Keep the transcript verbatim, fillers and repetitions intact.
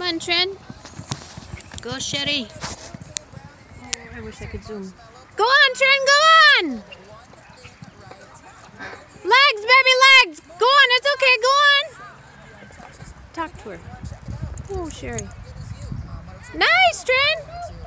on, Trin. Go, Sherry. Oh, I wish I could zoom. Go on, Trin, go on! Legs, baby, legs! Go on, it's okay, go on! Talk to her. Oh, Sherry. Nice, Trin!